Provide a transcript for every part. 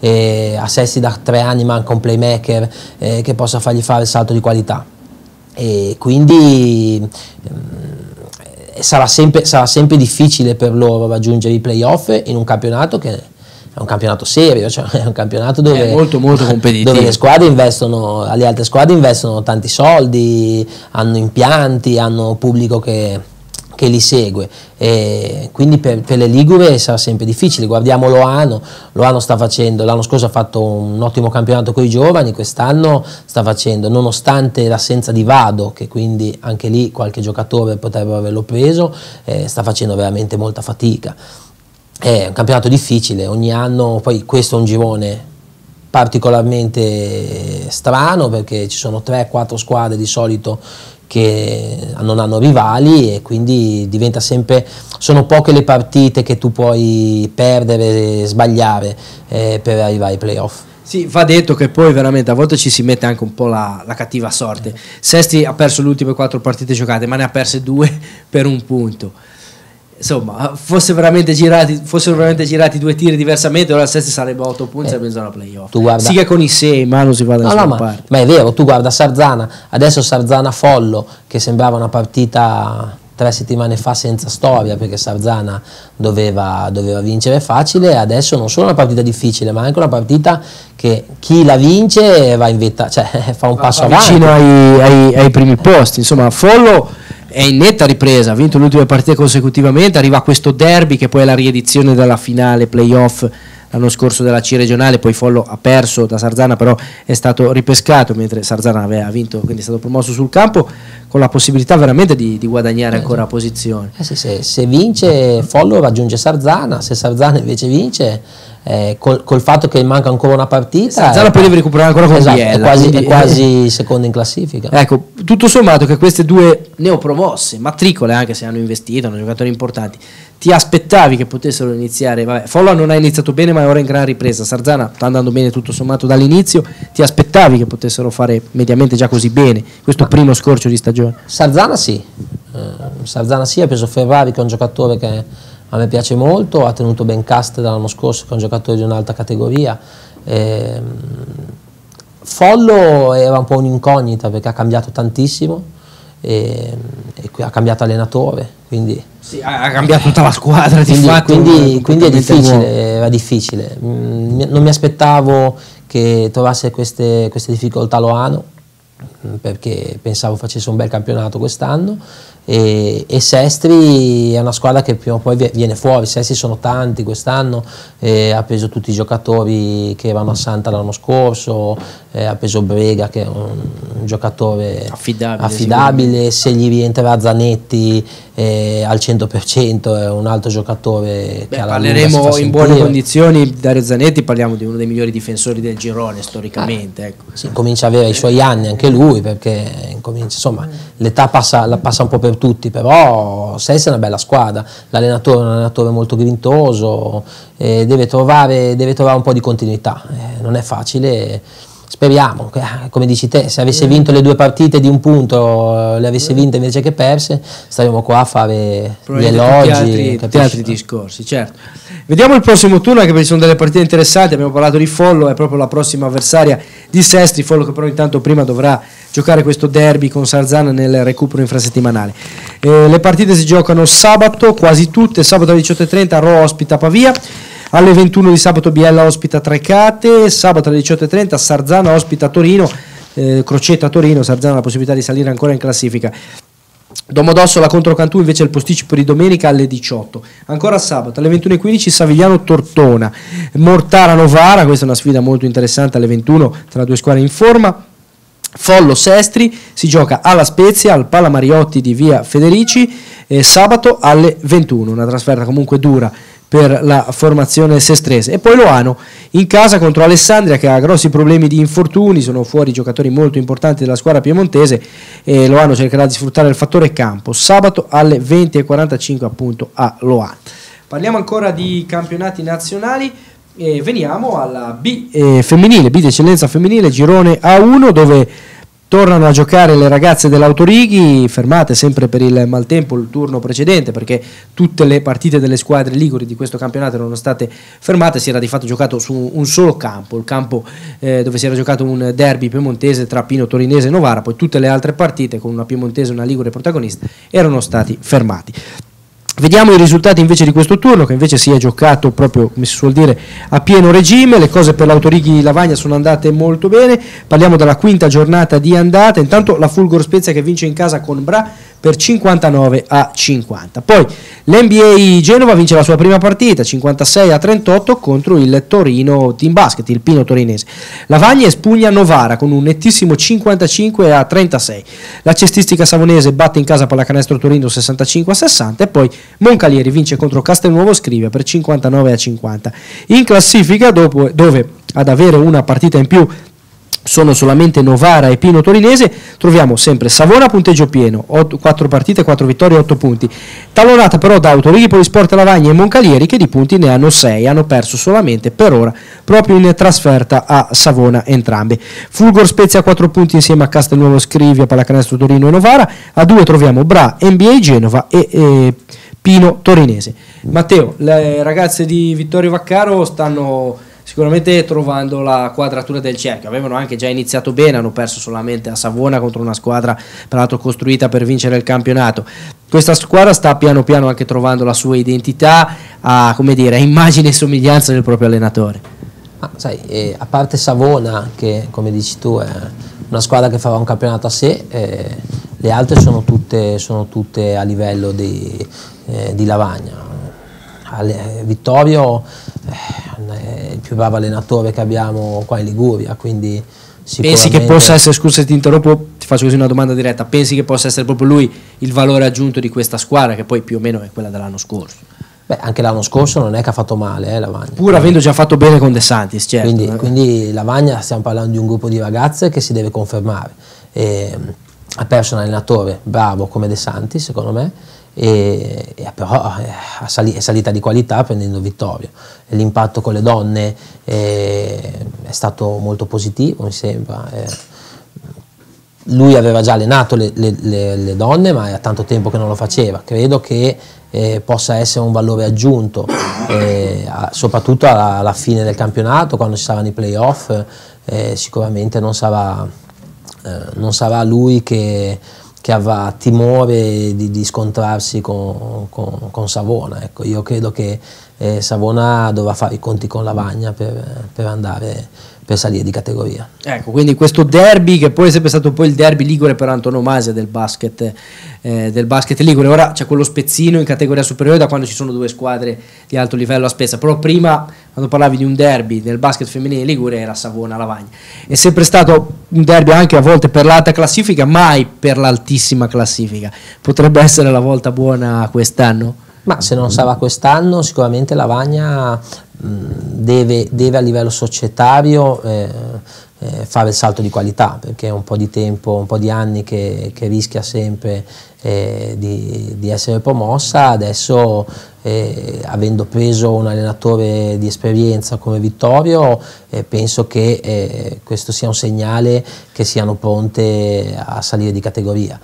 a Sesti da 3 anni manca un playmaker che possa fargli fare il salto di qualità, e quindi sarà sempre difficile per loro raggiungere i playoff in un campionato che è un campionato serio, cioè è un campionato dove è molto competitivo, dove le squadre investono, le altre squadre investono tanti soldi, hanno impianti, hanno pubblico che li segue, e quindi per le ligure sarà sempre difficile. Guardiamo Loano sta facendo, l'anno scorso ha fatto un ottimo campionato con i giovani, quest'anno sta facendo, nonostante l'assenza di Vado, che quindi anche lì qualche giocatore potrebbe averlo preso, sta facendo veramente molta fatica. È un campionato difficile, ogni anno, poi questo è un girone particolarmente strano perché ci sono 3-4 squadre di solito che non hanno rivali, e quindi diventa sempre, sono poche le partite che tu puoi perdere, sbagliare per arrivare ai playoff. Sì, va detto che poi veramente a volte ci si mette anche un po' la cattiva sorte. Sesti ha perso le ultime 4 partite giocate, ma ne ha perse 2 per 1 punto. Insomma, fossero veramente girati 2 tiri diversamente, ora il Sesti sarebbe a 8 punti e sarebbe in zona playoff. Sì che con i 6, ma non si va da nessuna parte. Ma è vero, tu guarda Sarzana, adesso Sarzana-Follo, che sembrava una partita 3 settimane fa senza storia, perché Sarzana doveva vincere facile, adesso non solo una partita difficile, ma anche una partita che chi la vince va in vetta, cioè fa un passo avanti. Vicino ai primi posti, insomma, Follo è in netta ripresa, ha vinto le ultime partite consecutivamente, arriva a questo derby che poi è la riedizione della finale playoff l'anno scorso della C regionale, poi Follo ha perso da Sarzana, però è stato ripescato, mentre Sarzana aveva vinto, quindi è stato promosso sul campo, con la possibilità veramente di guadagnare ancora posizione. Se vince Follo raggiunge Sarzana, se Sarzana invece vince, col fatto che manca ancora una partita, Sarzana poi deve recuperare ancora con Biella, è quasi secondo in classifica. Ecco, tutto sommato che queste 2 neopromosse, matricole, anche se hanno investito, hanno giocatori importanti, ti aspettavi che potessero iniziare? Vabbè, Follo non ha iniziato bene, ma è ora in gran ripresa. Sarzana sta andando bene tutto sommato dall'inizio. Ti aspettavi che potessero fare mediamente già così bene questo primo scorcio di stagione? Sarzana sì, ha preso Ferrari, che è un giocatore che a me piace molto, ha tenuto Ben Cast dall'anno scorso, che è un giocatore di un'alta categoria. Follo era un po' un'incognita perché ha cambiato tantissimo e ha cambiato allenatore, quindi sì, ha cambiato tutta la squadra, quindi è difficile, era difficile. Non mi aspettavo che trovasse queste difficoltà Loano, perché pensavo facesse un bel campionato quest'anno, e Sestri è una squadra che prima o poi viene fuori. Sestri sono tanti quest'anno, ha preso tutti i giocatori che erano a Santa l'anno scorso, ha preso Brega, che è un giocatore affidabile, se gli rientrerà Zanetti al 100% è un altro giocatore che parleremo in buone condizioni. Dario Zanetti, parliamo di uno dei migliori difensori del girone storicamente, ecco. Sì, comincia a avere i suoi anni anche lui, perché insomma l'età passa un po' per tutti, però Sestri è una bella squadra, l'allenatore è un allenatore molto grintoso, deve trovare un po' di continuità, non è facile. Speriamo, come dici te, se avesse vinto le 2 partite di 1 punto, le avesse vinte invece che perse, staremo qua a fare gli elogi, tutti altri discorsi, certo. Vediamo il prossimo turno, anche perché ci sono delle partite interessanti. Abbiamo parlato di Follo, è proprio la prossima avversaria di Sestri. Follo che però intanto prima dovrà giocare questo derby con Sarzana nel recupero infrasettimanale. Le partite si giocano sabato, quasi tutte, sabato alle 18:30 Ro ospita Pavia. Alle 21 di sabato Biella ospita Trecate, sabato alle 18:30 Sarzana ospita Torino, Crocetta Torino, Sarzana ha la possibilità di salire ancora in classifica. Domodossola contro Cantù invece il posticipo per di domenica alle 18. Ancora sabato alle 21:15 Savigliano Tortona, Mortara Novara, questa è una sfida molto interessante alle 21 tra 2 squadre in forma. Follo Sestri si gioca alla Spezia, al Pala Mariotti di via Federici, sabato alle 21, una trasferta comunque dura per la formazione sestrese. E poi Loano in casa contro Alessandria, che ha grossi problemi di infortuni, sono fuori giocatori molto importanti della squadra piemontese, e Loano cercherà di sfruttare il fattore campo, sabato alle 20:45 appunto a Loano. Parliamo ancora di campionati nazionali e veniamo alla B femminile, B di eccellenza femminile, girone A1, dove tornano a giocare le ragazze dell'Autorighi, fermate sempre per il maltempo il turno precedente, perché tutte le partite delle squadre liguri di questo campionato erano state fermate. Si era di fatto giocato su un solo campo, il campo dove si era giocato un derby piemontese tra Pino Torinese e Novara. Poi tutte le altre partite, con una piemontese e una ligure protagonista, erano stati fermati. Vediamo i risultati invece di questo turno, che invece si è giocato proprio, come si suol dire, a pieno regime. Le cose per l'Autorighi Lavagna sono andate molto bene. Parliamo della quinta giornata di andata. Intanto la Fulgor Spezia che vince in casa con Bra per 59-50. Poi l'NBA Genova vince la sua prima partita 56-38 contro il Torino Team Basket, il Pino Torinese. Lavagna espugna Novara con un nettissimo 55-36. La cestistica savonese batte in casa Pallacanestro Torino 65-60 e poi Moncalieri vince contro Castelnuovo Scrivia per 59-50. In classifica, dove ad avere una partita in più sono solamente Novara e Pino Torinese, troviamo sempre Savona a punteggio pieno, 4 partite, 4 vittorie, 8 punti, talonata però da Autorighi, Polisport Lavagna e Moncalieri, che di punti ne hanno 6, hanno perso solamente per ora proprio in trasferta a Savona entrambe. Fulgor Spezia a 4 punti insieme a Castelnuovo Scrivia, Pallacanestro Torino e Novara, a 2 troviamo Bra, NBA Genova e Pino Torinese. Matteo, le ragazze di Vittorio Vaccaro stanno sicuramente trovando la quadratura del cerchio. Avevano anche già iniziato bene, hanno perso solamente a Savona contro una squadra peraltro costruita per vincere il campionato. Questa squadra sta piano piano anche trovando la sua identità, a immagine e somiglianza del proprio allenatore. Sai, a parte Savona, che come dici tu è una squadra che farà un campionato a sé, le altre sono tutte a livello di Lavagna. Vittorio è il più bravo allenatore che abbiamo qua in Liguria, quindi pensi che possa essere, scusa se ti interrompo, ti faccio così una domanda diretta, pensi che possa essere proprio lui il valore aggiunto di questa squadra, che poi più o meno è quella dell'anno scorso? Beh, anche l'anno scorso non è che ha fatto male Lavagna, pur avendo già fatto bene con De Santis, certo. Quindi Lavagna, stiamo parlando di un gruppo di ragazze che si deve confermare, ha perso un allenatore bravo come De Santis secondo me, però è salita di qualità prendendo Vittorio. L'impatto con le donne è stato molto positivo, mi sembra. Lui aveva già allenato le donne, ma è tanto tempo che non lo faceva. Credo che possa essere un valore aggiunto, soprattutto alla fine del campionato, quando ci saranno i playoff. Sicuramente non sarà lui che avrà timore di scontrarsi con Savona. Ecco, io credo che Savona dovrà fare i conti con Lavagna per salire di categoria. Ecco, quindi questo derby, che poi è sempre stato poi il derby ligure per antonomasia del basket ligure. Ora c'è quello spezzino in categoria superiore da quando ci sono due squadre di alto livello a Spezia, però prima, quando parlavi di un derby del basket femminile ligure, era Savona-Lavagna. È sempre stato un derby anche a volte per l'alta classifica, mai per l'altissima classifica. Potrebbe essere la volta buona quest'anno? Ma se non sarà quest'anno, sicuramente Lavagna deve a livello societario fare il salto di qualità, perché è un po' di tempo, un po' di anni che rischia sempre di essere promossa. Adesso, avendo preso un allenatore di esperienza come Vittorio, penso che questo sia un segnale che siano pronte a salire di categoria.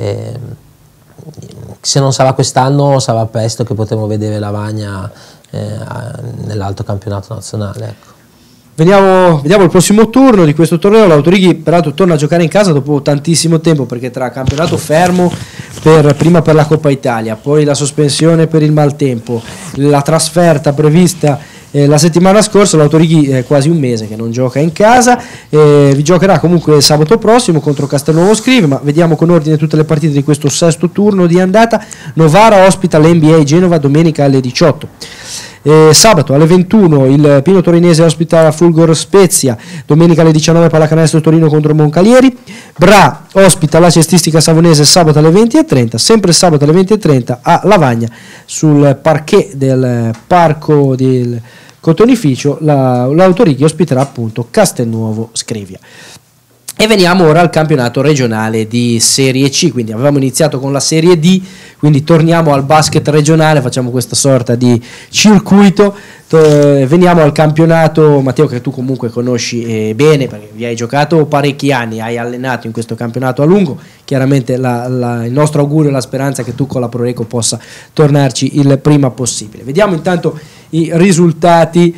Se non sarà quest'anno, sarà presto che potremo vedere Lavagna nell'alto campionato nazionale. Ecco. Vediamo il prossimo turno di questo torneo. L'Autorighi peraltro torna a giocare in casa dopo tantissimo tempo, perché tra campionato fermo prima per la Coppa Italia, poi la sospensione per il maltempo, la trasferta prevista la settimana scorsa, l'Autorighi è quasi un mese che non gioca in casa. Vi giocherà comunque sabato prossimo contro Castelnuovo Scrivia, ma vediamo con ordine tutte le partite di questo sesto turno di andata. Novara ospita l'NBA Genova domenica alle 18. Sabato alle 21 il Pino Torinese ospita la Fulgor Spezia, domenica alle 19 Pallacanestro Torino contro Moncalieri. Bra ospita la cestistica savonese sabato alle 20:30, sempre sabato alle 20:30 a Lavagna sul parquet del parco del Cotonificio l'Autorighi ospiterà appunto Castelnuovo Scrivia. E veniamo ora al campionato regionale di Serie C, quindi avevamo iniziato con la Serie D, quindi torniamo al basket regionale, facciamo questa sorta di circuito, veniamo al campionato, Matteo, che tu comunque conosci bene perché vi hai giocato parecchi anni, hai allenato in questo campionato a lungo, chiaramente il nostro augurio e la speranza è che tu con la Proreco possa tornarci il prima possibile. Vediamo intanto i risultati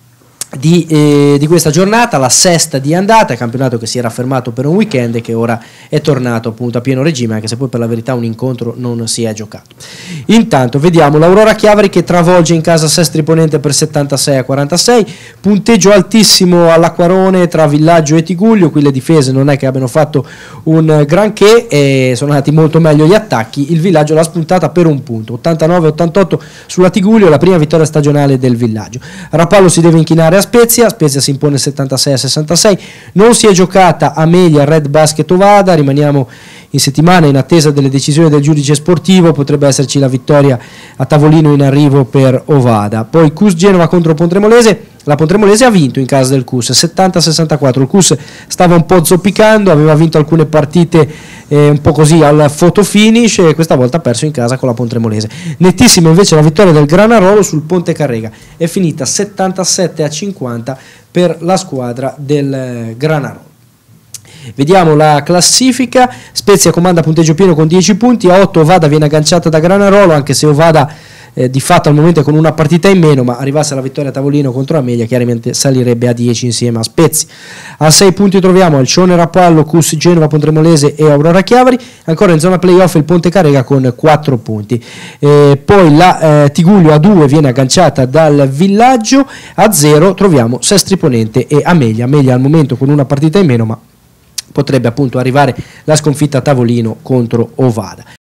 di questa giornata, la sesta di andata, campionato che si era fermato per un weekend e che ora è tornato appunto a pieno regime, anche se poi per la verità un incontro non si è giocato. Intanto vediamo l'Aurora Chiavari che travolge in casa Sestri Ponente per 76-46, punteggio altissimo all'Acquarone tra Villaggio e Tigullio, qui le difese non è che abbiano fatto un granché e sono andati molto meglio gli attacchi, il Villaggio l'ha spuntata per un punto, 89-88 sulla Tigullio, la prima vittoria stagionale del Villaggio. Rapallo si deve inchinare a Spezia si impone 76-66, non si è giocata Amelia Red Basket Ovada, rimaniamo in settimana in attesa delle decisioni del giudice sportivo, potrebbe esserci la vittoria a tavolino in arrivo per Ovada. Poi CUS Genova contro Pontremolese, la Pontremolese ha vinto in casa del CUS 70-64, il CUS stava un po' zoppicando, aveva vinto alcune partite un po' così al photo finish e questa volta ha perso in casa con la Pontremolese. Nettissima invece la vittoria del Granarolo sul Ponte Carrega, è finita 77-50 per la squadra del Granarolo. Vediamo la classifica, Spezia comanda punteggio pieno con 10 punti, a 8 Ovada viene agganciata da Granarolo, anche se Ovada di fatto al momento è con una partita in meno, ma arrivasse la vittoria a tavolino contro Amelia chiaramente salirebbe a 10 insieme a Spezia. A 6 punti troviamo Alcione Rapallo, CUS Genova, Pontremolese e Aurora Chiavari, ancora in zona playoff il Ponte Carrega con 4 punti. Poi la Tigullio a 2 viene agganciata dal Villaggio, a 0 troviamo Sestri Ponente e Amelia al momento con una partita in meno, ma potrebbe appunto arrivare la sconfitta a tavolino contro Ovada.